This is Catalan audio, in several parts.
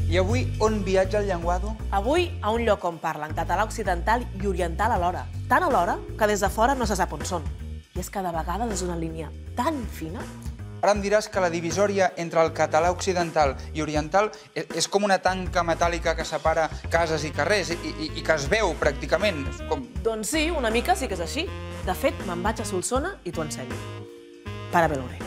I avui on viatja el llenguado? Avui a un lloc on parlen català occidental i oriental alhora. Tan alhora que des de fora no se sap on són. I és que de vegades és una línia tan fina. Ara em diràs que la divisòria entre el català occidental i oriental és com una tanca metàl·lica que separa cases i carrers i que es veu pràcticament. Doncs sí, una mica sí que és així. De fet, me'n vaig a Solsona i t'ho ensenyo. Para veure.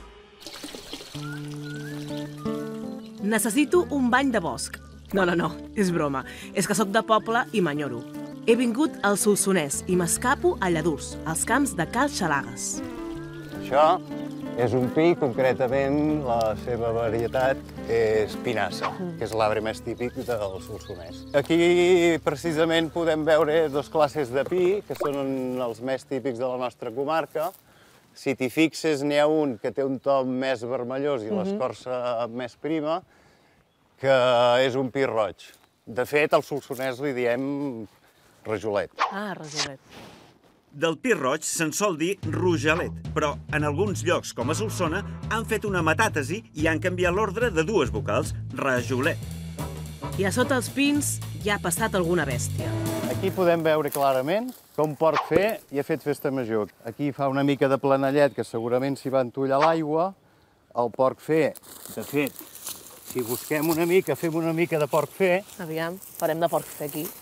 Necessito un bany de bosc. No, és broma. És que sóc de poble i m'enyoro. He vingut al Solsonès i m'escapo a Lladurs, als camps de Cal Xalagues. Això és un pi, concretament la seva varietat és pinassa, que és l'arbre més típic del Solsonès. Aquí precisament podem veure dues classes de pi, que són els més típics de la nostra comarca. Si t'hi fixes, n'hi ha un que té un to més vermellós i l'escorça més prima, que és un pi roig. De fet, al Solsonès li diem rajolet. Ah, rajolet. Del pi roig se'n sol dir rojalet, però en alguns llocs, com a Solsona, han fet una metàtesi i han canviat l'ordre de dues vocals, rajolet. I a sota els pins hi ha passat alguna bèstia. Aquí podem veure clarament com porc fer i ha fet festa major. Aquí fa una mica de planellet, que segurament s'hi va entollar l'aigua. El porc fer, de fet, si busquem una mica, fem una mica de porc fer... Aviam, farem de porc fer aquí.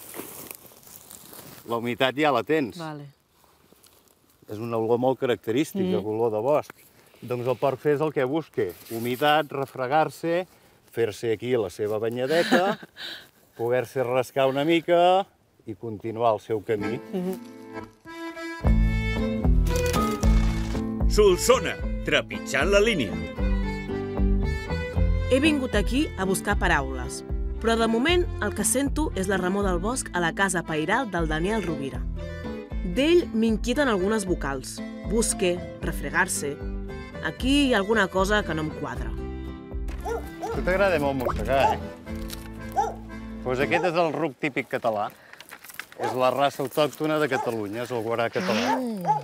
La humitat ja la tens. Vale. És una olor molt característica, olor de bosc. Doncs el porc fer és el que busca. Humitat, refregar-se, fer-se aquí la seva banyadeta, poder-se rascar una mica i continuar el seu camí. Solsona, trepitjant la línia. He vingut aquí a buscar paraules, però de moment el que sento és la remor del bosc a la casa pairal del Daniel Rovira. D'ell m'inquieten algunes vocals. Busque, refregar-se... Aquí hi ha alguna cosa que no em quadra. A tu t'agrada molt mossegar, Doncs aquest és el ruc típic català. És la raça autòctona de Catalunya, és el guarà català.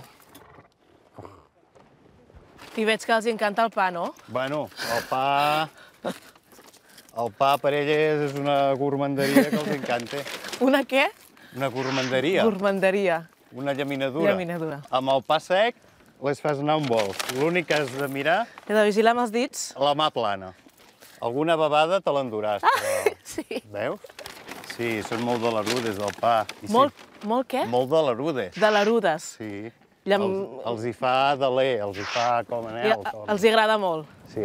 I veig que els encanta el pa, no? Bueno, el pa... El pa per elles és una gourmanderia que els encanta. Una què? Una gourmanderia. Gourmanderia. Una llaminadura. Llaminadura. Amb el pa sec les fas anar on vols. L'únic que has de mirar... He de vigilar amb els dits? La mà plana. Alguna babada te l'enduràs, però... Sí. Veus? Sí, són molt dalarudes, del pa. Molt què? Molt dalarudes. Dalarudes. Sí. Els hi fa d'alè, els hi fa com anel. Els hi agrada molt. Sí.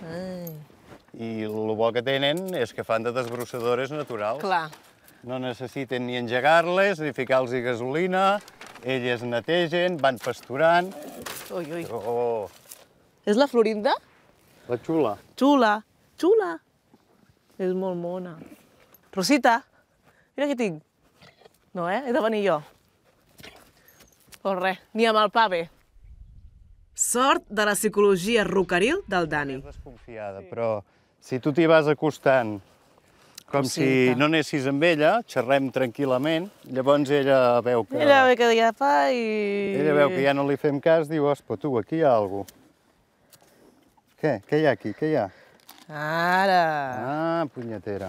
I el bo que tenen és que fan de desbrossadores naturals. Clar. No necessiten ni engegar-les, ni ficar-los gasolina, elles netegen, van pasturant. Ui, ui. Oh. És la Florinda? La xula. Xula, xula. És molt mona. Rosita, mira què tinc. No, He de venir jo. Doncs res, ni amb el pa bé. Sort de la psicologia rocaril del Dani. És desconfiada, però si tu t'hi vas acostant com si no anessis amb ella, xerrem tranquil·lament, llavors ella veu que... Ella ve que hi ha pa i... Ella veu que ja no li fem cas, diu, ospa, tu, aquí hi ha alguna cosa. Què? Què hi ha aquí? Què hi ha? Ara! Ah, punyetera.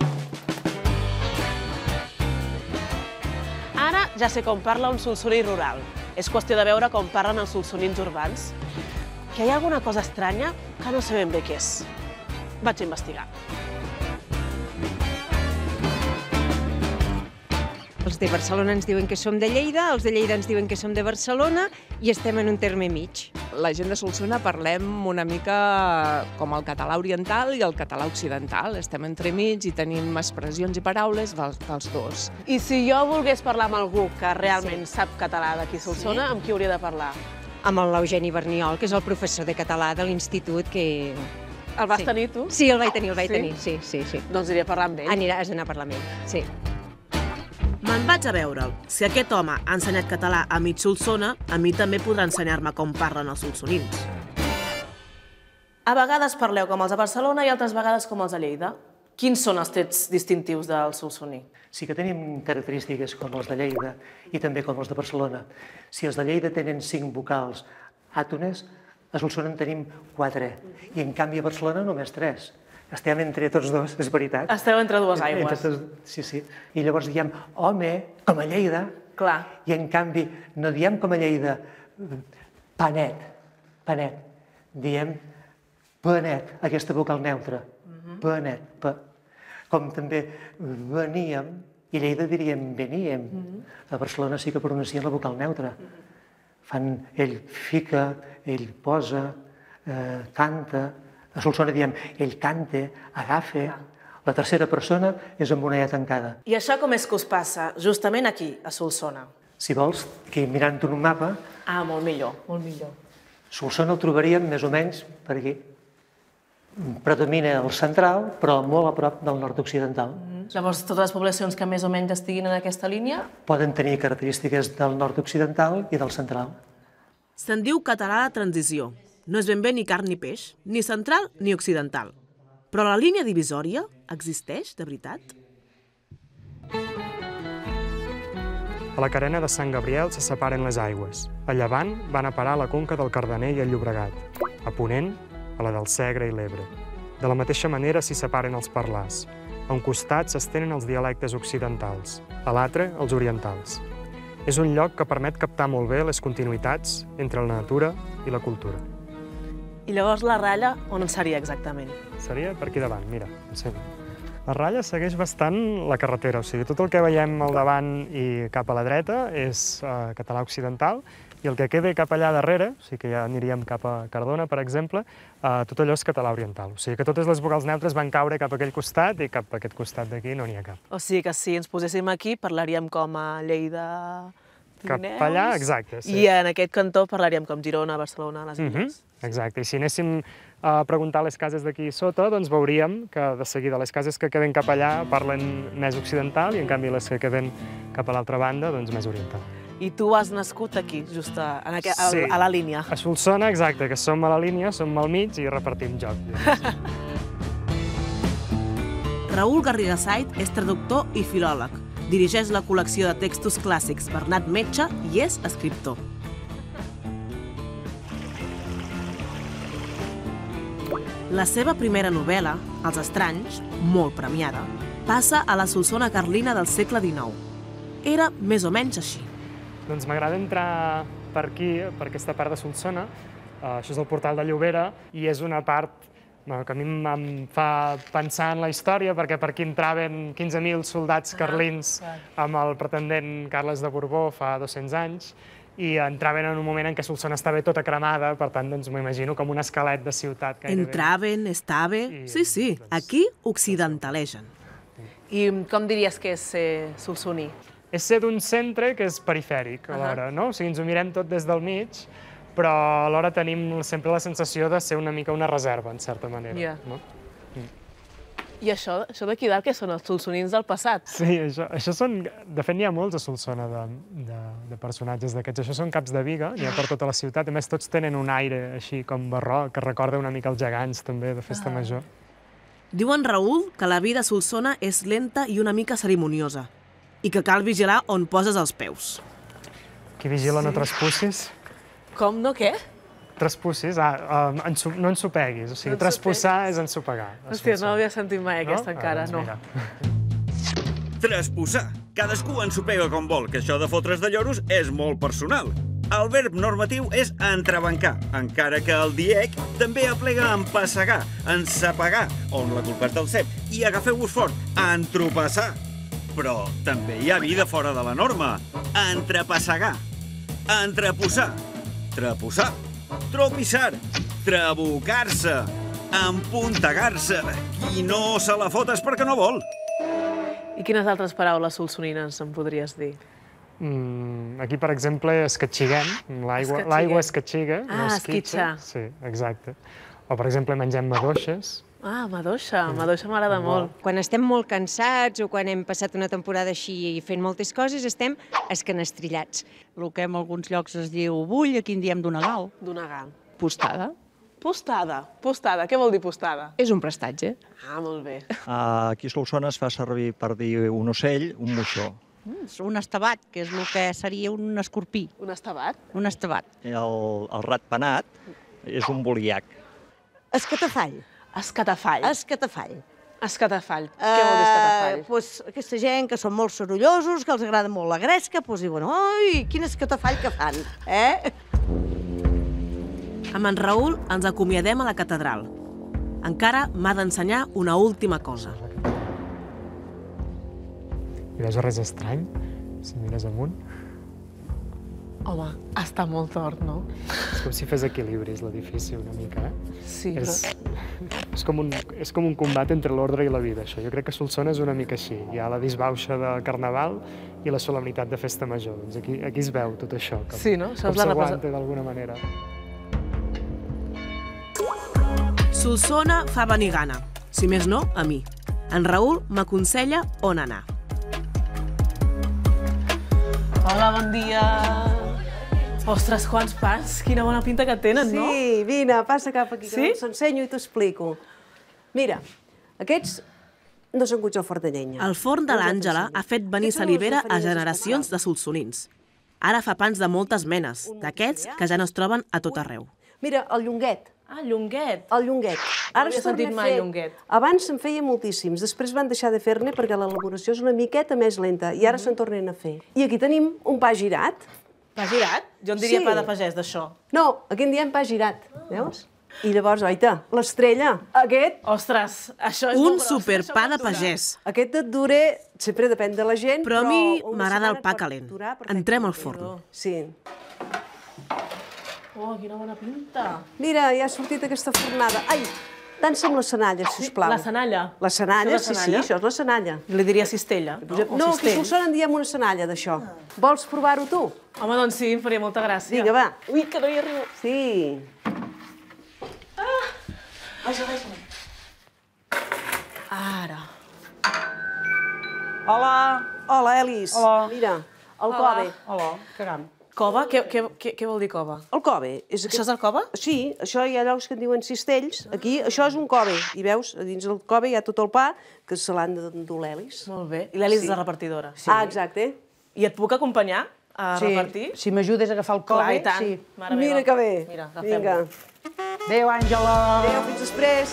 Ara ja sé com parla un solsoní rural. És qüestió de veure com parlen els solsonins urbans. Que hi ha alguna cosa estranya que no sé ben bé què és. Vaig a investigar. Els de Barcelona ens diuen que som de Lleida, els de Lleida ens diuen que som de Barcelona i estem en un terme mig. La gent de Solsona parlem una mica com el català oriental i el català occidental. Estem entremig i tenim expressions i paraules dels dos. I si jo volgués parlar amb algú que realment sap català d'aquí a Solsona, amb qui hauria de parlar? Amb l'Eugeni Berniol, que és el professor de català de l'institut que... El vas tenir, tu? Sí, el vaig tenir, sí. Doncs aniré a parlar amb ell. Has d'anar a parlar amb ell, sí. Me'n vaig a veure'l. Si aquest home ha ensenyat català a mig Solsona, a mi també podrà ensenyar-me com parlen els solsonins. A vegades parleu com els de Barcelona i altres vegades com els de Lleida. Quins són els trets distintius del solsoní? Sí que tenim característiques com els de Lleida i també com els de Barcelona. Si els de Lleida tenen 5 vocals àtones, a Solsona en tenim 4, i en canvi a Barcelona només 3. Estem entre tots dos, és veritat. Esteu entre dues aigües. Sí, sí. I llavors diem, home, com a Lleida. Clar. I en canvi, no diem com a Lleida, panet, panet. Diem panet, aquesta vocal neutra. Panet, pa. Com també veníem, i a Lleida diríem veníem. A Barcelona sí que pronuncien la vocal neutra. Fan, ell fica, ell posa, canta. A Solsona diem ell cante, agafa. La tercera persona és amb una E tancada. I això com és que us passa justament aquí, a Solsona? Si vols, aquí mirant un mapa... Ah, molt millor, molt millor. Solsona el trobaríem més o menys per aquí. Predomina el central, però molt a prop del nord-occidental. Llavors, totes les poblacions que més o menys estiguin en aquesta línia? Poden tenir característiques del nord-occidental i del central. Se'n diu català de transició. No és ben bé ni carn ni peix, ni central ni occidental. Però la línia divisòria existeix, de veritat? A la carena de Sant Gabriel se separen les aigües. A llevant van a parar a la conca del Cardener i el Llobregat. A ponent, a la del Segre i l'Ebre. De la mateixa manera s'hi separen els parlars. A un costat s'estenen els dialectes occidentals, a l'altre els orientals. És un lloc que permet captar molt bé les continuïtats entre la natura i la cultura. I llavors la ratlla on seria exactament? Seria per aquí davant, mira, ensenyo. La ratlla segueix bastant la carretera, o sigui, tot el que veiem al davant i cap a la dreta és català occidental, i el que queda cap allà darrere, o sigui que ja aniríem cap a Cardona, per exemple, tot allò és català oriental. O sigui que totes les vocals neutres van caure cap a aquell costat i cap a aquest costat d'aquí no n'hi ha cap. O sigui que si ens poséssim aquí parlaríem com a Lleida, Pirineus... Cap allà, exacte, sí. I en aquest cantó parlaríem com Girona, Barcelona, les Illes. Exacte, i si anéssim a preguntar a les cases d'aquí sota, doncs veuríem que de seguida les cases que queden cap allà parlen més occidental i en canvi les que queden cap a l'altra banda, doncs més oriental. I tu has nascut aquí, just a la línia. A Solsona, exacte, que som a la línia, som al mig i repartim joc. Raül Garriga Sait és traductor i filòleg. Dirigeix la col·lecció de textos clàssics Bernat Metge i és escriptor. La seva primera novel·la, Els estranys, molt premiada, passa a la Solsona carlina del segle XIX. Era més o menys així. Doncs m'agrada entrar per aquí, per aquesta part de Solsona. Això és el portal de Llobera i és una part que a mi em fa pensar en la història, perquè per aquí entraven 15.000 soldats carlins amb el pretendent Carles de Borbó fa 200 anys, i entraven en un moment en què Solsona estava tota cremada, per tant, doncs m'ho imagino com un esquelet de ciutat gairebé. Entraven, estava... Sí, aquí occidentalegen. I com diries que és ser solsoní? És ser d'un centre que és perifèric, alhora, no? O sigui, ens ho mirem tot des del mig, però alhora tenim sempre la sensació de ser una mica una reserva, en certa manera. I això d'aquí dalt, què són els solsonins del passat? Sí, això són... De fet, n'hi ha molts a Solsona de personatges d'aquests. Això són caps de biga, n'hi ha per tota la ciutat. A més, tots tenen un aire així com barroc, que recorda una mica els gegants, també, de festa major. Diu en Raül que la vida a Solsona és lenta i una mica cerimoniosa, i que cal vigilar on poses els peus. Qui vigila no traspussis. Com, no, què? Traspussis, no ensopeguis, o sigui, traspussar és ensopegar. Hòstia, no l'havia sentit mai aquesta encara, no. Traspussar. Cadascú ensopega com vol, que això de fotre's de lloros és molt personal. El verb normatiu és entrebancar, encara que el diec també aplega empassegar, ensapegar, on la culpa és del cep, i agafeu-vos fort, entropassar. Però també hi ha vida fora de la norma. Entrepassegar, entreposar, trepossar, tropissar, trabucar-se, empuntegar-se. Qui no se la fot és perquè no vol. I quines altres paraules solsonines em podries dir? Aquí, per exemple, escatxiguem. L'aigua escatxiga. Esquitxar. Sí, exacte. O, per exemple, mengem madoixes. Madoixa. Madoixa m'agrada molt. Quan estem molt cansats o quan hem passat una temporada així fent moltes coses, estem escanestrillats. El que en alguns llocs es diu bull, aquí en diem donegal. Donegal. Postada. Postada. Postada. Què vol dir postada? És un prestatge. Molt bé. Aquí a Solsona es fa servir per dir un ocell, un moixó. Un estabat, que és el que seria un escorpí. Un estabat? Un estabat. El ratpenat és un boliac. Escatafall. Escatafall. Escatafall. Escatafall. Què vol dir escatafall? Doncs aquesta gent que són molt sorollosos, que els agrada molt la gresca, doncs diuen, ui, quin escatafall que fan, eh? Amb en Raül ens acomiadem a la catedral. Encara m'ha d'ensenyar una última cosa. I veus res estrany, si mires amunt? Home, està molt tort, no? És com si fes equilibris l'edifici una mica, eh? Sí, És com un combat entre l'ordre i la vida, això. Jo crec que Solsona és una mica així. Hi ha la disbauxa de Carnaval i la solemnitat de Festa Major. Doncs aquí es veu tot això, com s'aguanta d'alguna manera. Solsona fa venir gana. Si més no, a mi. En Raül m'aconsella on anar. Hola, bon dia. Ostres, quants pans. Quina bona pinta que tenen, no? Sí, vine, passa cap aquí, que t'ensenyo i t'ho explico. Mira, aquests no són cuits al forn de llenya. El forn de l'Àngela ha fet venir salivera a generacions de solsonins. Ara fa pans de moltes menes, d'aquests que ja no es troben a tot arreu. Mira, el llonguet. Ah, llonguet. El llonguet. Ara no he sentit mai llonguet. Abans se'n feia moltíssims, després van deixar de fer-ne perquè l'elaboració és una miqueta més lenta i ara se'n tornen a fer. I aquí tenim un pa girat. Pa girat? Jo en diria pa de pagès, d'això. No, aquí en diem pa girat, veus? I llavors, oita, l'estrella, aquest... Ostres, això és un superpa de pagès. Aquest et dura, sempre depèn de la gent, però a mi m'agrada el pa calent. Entrem al forn. Sí. Oh, quina bona pinta. Mira, ja ha sortit aquesta fornada. Ai, dansa amb la senalla, sisplau. La senalla? La senalla, sí, això és la senalla. Li diria cistella? No, aquí a Solsona en diem una senalla, d'això. Vols provar-ho tu? Home, doncs sí, em faria molta gràcia. Vinga, va. Ui, que no hi arribo. Sí. Ara. Hola. Hola, Elis. Hola. Mira, el cove. Hola, caram. Cova? Què vol dir cova? El cove. Això és el cove? Sí, això hi ha llocs que en diuen cistells. Aquí, això és un cove. I veus, a dins del cove hi ha tot el pa, que se l'han d'endur l'Elis. Molt bé. I l'Elis és la repartidora? Ah, exacte. I et puc acompanyar a repartir? Si m'ajudes a agafar el cove, clar, i tant. sí. Mira que bé. Mira, agafem-ho. Adéu, Àngela. Adéu, fins després.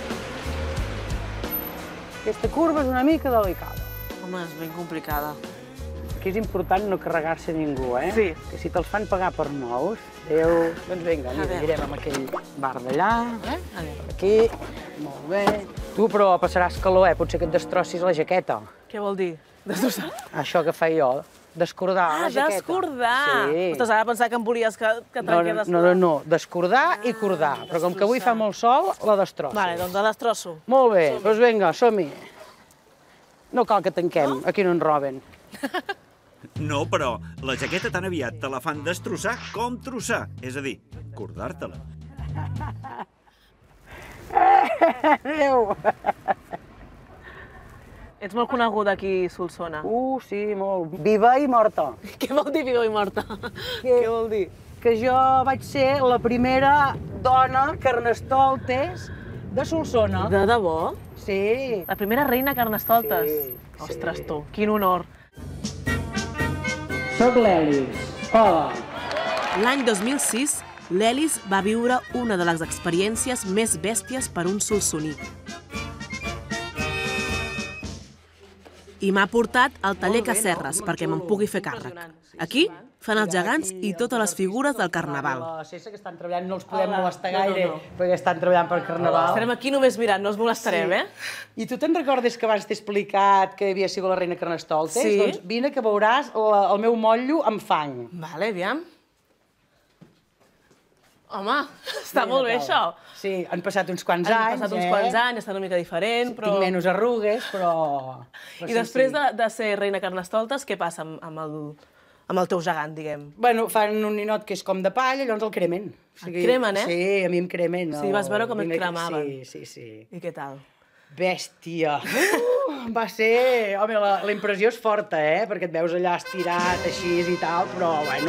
Aquesta curva és una mica delicada. Home, és ben complicada. Aquí és important no carregar-se ningú, eh? Sí. Que si te'ls fan pagar per nous, adéu. Doncs vinga, anirem amb aquell bar d'allà, aquí, molt bé. Tu, però passaràs calor, potser que et destrossis la jaqueta. Què vol dir? Destrossar? Això que faig jo, descordar la jaqueta. Descordar! Sí. Ostres, ara pensava que em volies que trenqués descordar. No, descordar i cordar. Però com que avui fa molt sol, la destrosso. Vale, doncs la destrosso. Molt bé, doncs vinga, som-hi. No cal que tanquem, aquí no ens roben. No, però la jaqueta tan aviat te la fan destrossar com trossar. És a dir, cordar-te-la. Adéu! Ets molt coneguda aquí a Solsona. Sí, molt. Viva i morta. Què vol dir viva i morta? Què vol dir? Que jo vaig ser la primera dona carnestoltes de Solsona. De debò? Sí. La primera reina carnestoltes? Sí. Ostres, tu, quin honor. Soc l'Elis. Hola. L'any 2006, l'Elis va viure una de les experiències més bèsties per un solsoní. I m'ha portat al taller Cacerres perquè me'n pugui fer càrrec. Aquí fan els gegants i totes les figures del Carnaval. La Cessa, que estan treballant, no els podem molestar gaire, perquè estan treballant pel Carnaval. Estarem aquí només mirant, no els molestarem, I tu te'n recordes que abans t'he explicat que havia sigut la reina Carnestoltes? Sí. Doncs vine que veuràs el meu motllo amb fang. Vale, aviam. Home, està molt bé, això. Sí, han passat uns quants anys, Han passat uns quants anys, està una mica diferent, però... Tinc menys arrugues, però... I després de ser reina Carnestoltes, què passa amb el teu gegant, diguem? Bueno, fan un ninot que és com de palla, llavors el cremen. Et cremen, Sí, a mi em cremen. Sí, vas veure com et cremaven. Sí. I què tal? Bèstia. Va ser... Home, la impressió és forta, perquè et veus allà estirat, així i tal, però, bueno...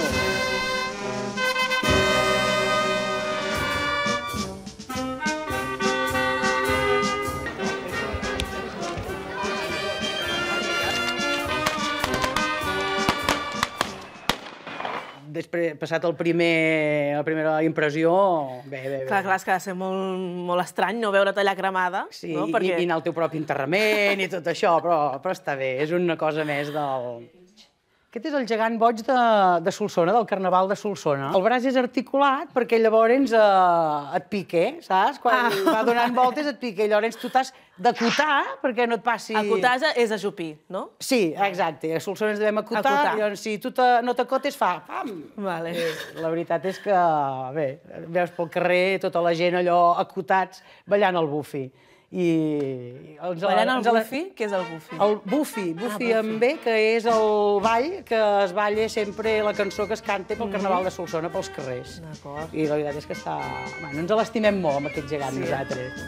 Després passat la primera impressió, bé. Clar, és que ha de ser molt estrany no veure tallar cremada. Sí, i anar al teu propi enterrament i tot això, però està bé, és una cosa més del... Aquest és el gegant boig de Solsona, del Carnaval de Solsona. El braç és articulat perquè llavors et pique, saps? Quan va donant voltes et pique i llavors tu t'has d'acotar perquè no et passi... Acotar és ajupir, no? Sí, exacte. A Solsona ens devem acotar. Llavors, si tu no t'acotes, fa pam! Vale. La veritat és que, bé, veus pel carrer tota la gent allò acotats ballant el bufi. Ballant el bufi? Què és el bufi? El bufi amb B, que és el ball que es balla sempre la cançó que es canta pel Carnaval de Solsona pels carrers. D'acord. I la veritat és que està... Bueno, ens l'estimem molt amb aquest gegant nosaltres.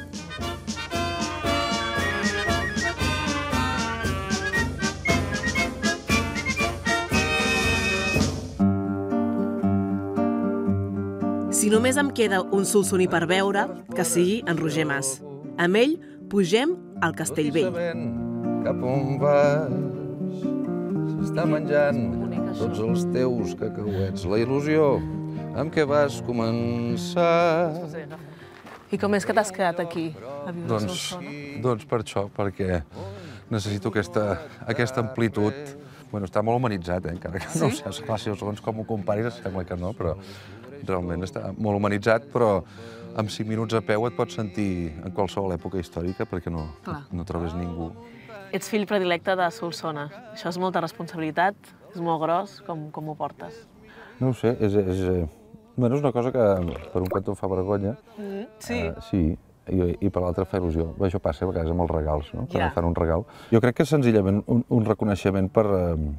Si només em queda un solsoní per veure, que sigui en Roger Mas. Amb ell pugem al Castellvell. Cap on vas, s'està menjant tots els teus cacauets. La il·lusió amb què vas començar. I com és que t'has quedat aquí, a viure a Solsona? Doncs per això, perquè necessito aquesta amplitud. Bueno, està molt humanitzat, encara que no sé, esclar, si segons com ho comparis, sembla que no, però realment està molt humanitzat, però amb 5 minuts a peu et pots sentir en qualsevol època històrica perquè no trobes ningú. Ets fill predilecte de Solsona. Això és molta responsabilitat, és molt gros. Com ho portes? No ho sé, és una cosa que per un cantó fa vergonya. Sí? Sí, i per l'altre fa il·lusió. Això passa a vegades amb els regals, no? Quan em fan un regal. Jo crec que és senzillament un reconeixement per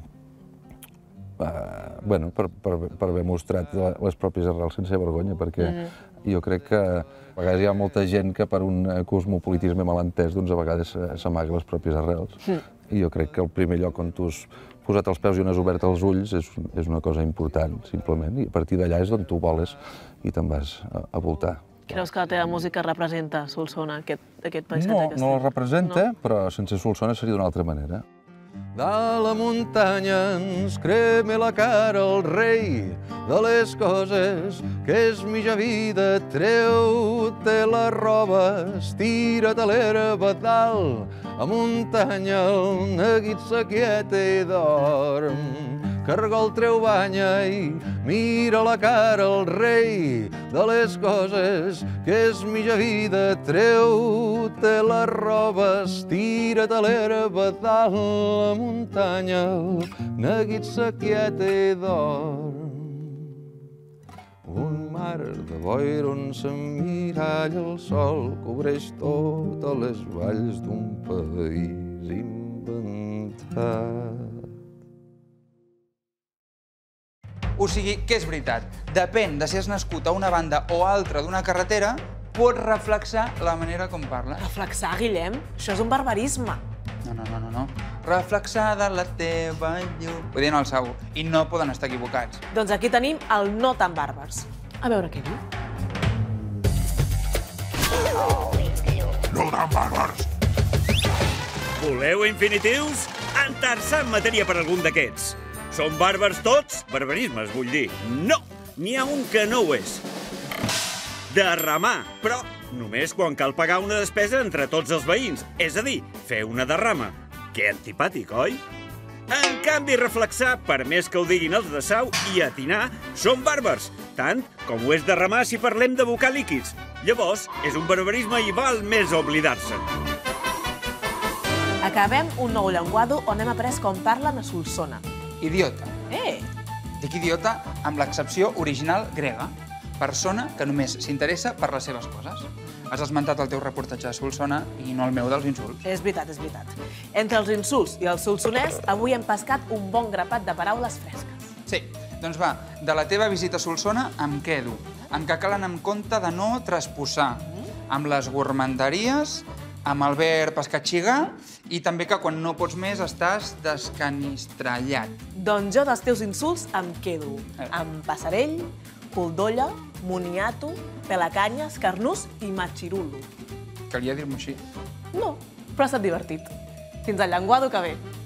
haver mostrat les pròpies arrels sense vergonya, perquè jo crec que a vegades hi ha molta gent que per un cosmopolitisme mal entès doncs a vegades s'amaga les pròpies arrels. I jo crec que el primer lloc on tu has posat els peus i on has obert els ulls és una cosa important, simplement, i a partir d'allà és on tu voles i te'n vas a voltar. Creus que la teva música representa Solsona, aquest paisatge? No la representa, però sense Solsona seria d'una altra manera. De la muntanya ens crema la cara el rei de les coses que és mitja vida. Treu-te la roba, estira't a l'herba dalt, a muntanya el neguit s'aquieta i dorm. Cargol treu banya i mira la cara el rei de les coses que és mitja vida. Treu-te la roba, estira't a l'herba dalt, la muntanya el neguit s'aquieta i dorm. Un mar de boira on s'emmiralla el sol cobreix totes les valls d'un país inventat. O sigui, que és veritat, depèn de si has nascut a una banda o altra d'una carretera, pots reflexar la manera com parles. Reflexar, Guillem? Això és un barbarisme. No. Reflexar de la teva llum. Ho diuen al Sau, i no poden estar equivocats. Doncs aquí tenim el no tan bàrbars. A veure què diu. No tan bàrbars! Voleu infinitius? Entar-se en matèria per algun d'aquests. Són bàrbars tots? Barbarismes, vull dir. No! N'hi ha un que no ho és. Derramar, però només quan cal pagar una despesa entre tots els veïns. És a dir, fer una derrama. Que antipàtic, oi? En canvi, reflexar, per més que ho diguin els de Sau, i atinar, són bàrbars. Tant com ho és derramar si parlem de bocar líquids. Llavors, és un barbarisme i val més oblidar-se. Acabem un nou llenguado on hem après com parlen a Solsona. Idiota. Dic idiota amb l'accepció original grega. Persona que només s'interessa per les seves coses. Has esmentat el teu reportatge de Solsona i no el meu dels insults. És veritat, és veritat. Entre els insults i els solsonès, avui hem pescat un bon grapat de paraules fresques. Sí, doncs va, de la teva visita a Solsona em quedo, amb que calen en compte de no trasposar, amb les gourmanderies, amb el verb escatxigar i també que quan no pots més estàs descanistrallat. Doncs jo dels teus insults em quedo amb passarell, cul d'olla, moniato, pelacanyes, carnús i machirulo. Calia dir-m'ho així. No, però ha estat divertit. Fins al llenguado que ve.